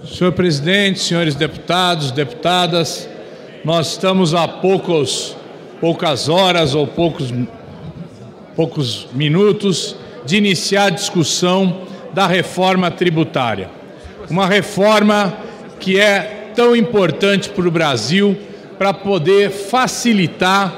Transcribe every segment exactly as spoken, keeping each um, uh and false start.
Senhor presidente, senhores deputados, deputadas, nós estamos há poucos, poucas horas ou poucos, poucos minutos de iniciar a discussão da reforma tributária. Uma reforma que é tão importante para o Brasil para poder facilitar,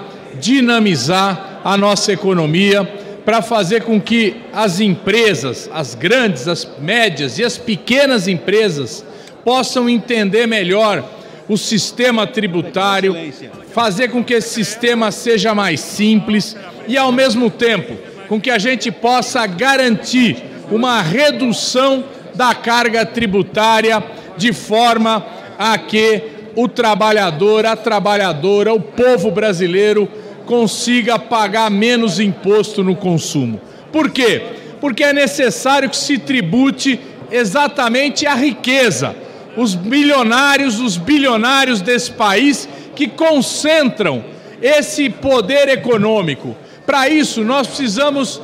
dinamizar a nossa economia, para fazer com que as empresas, as grandes, as médias e as pequenas empresas possam entender melhor o sistema tributário, fazer com que esse sistema seja mais simples e, ao mesmo tempo, com que a gente possa garantir uma redução da carga tributária de forma a que o trabalhador, a trabalhadora, o povo brasileiro consiga pagar menos imposto no consumo. Por quê? Porque é necessário que se tribute exatamente a riqueza, os milionários, os bilionários desse país que concentram esse poder econômico. Para isso, nós precisamos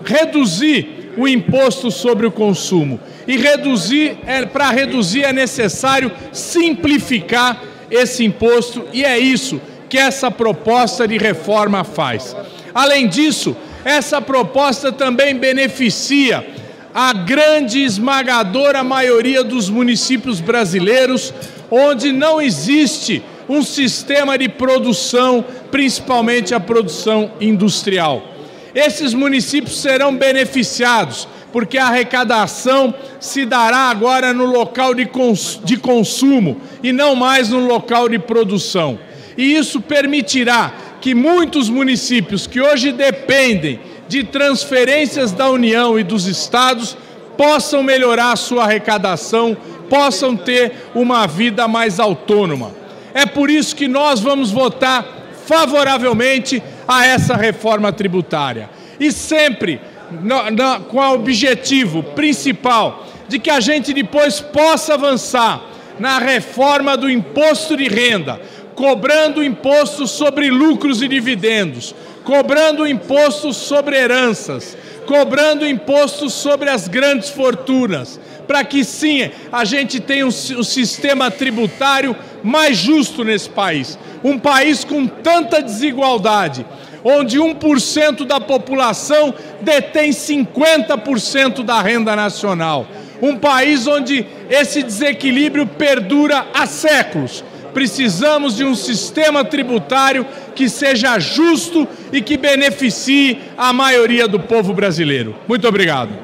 reduzir o imposto sobre o consumo. E reduzir, é, para reduzir é necessário simplificar esse imposto, e é isso que essa proposta de reforma faz. Além disso, essa proposta também beneficia a grande esmagadora maioria dos municípios brasileiros, onde não existe um sistema de produção, principalmente a produção industrial. Esses municípios serão beneficiados, porque a arrecadação se dará agora no local de, cons- de consumo e não mais no local de produção. E isso permitirá que muitos municípios que hoje dependem de transferências da União e dos estados possam melhorar a sua arrecadação, possam ter uma vida mais autônoma. É por isso que nós vamos votar favoravelmente a essa reforma tributária. E sempre no, no, com o objetivo principal de que a gente depois possa avançar na reforma do imposto de renda, cobrando imposto sobre lucros e dividendos, cobrando imposto sobre heranças, cobrando imposto sobre as grandes fortunas, para que sim, a gente tenha um, um sistema tributário mais justo nesse país. Um país com tanta desigualdade, onde um por cento da população detém cinquenta por cento da renda nacional. Um país onde esse desequilíbrio perdura há séculos. Precisamos de um sistema tributário que seja justo e que beneficie a maioria do povo brasileiro. Muito obrigado.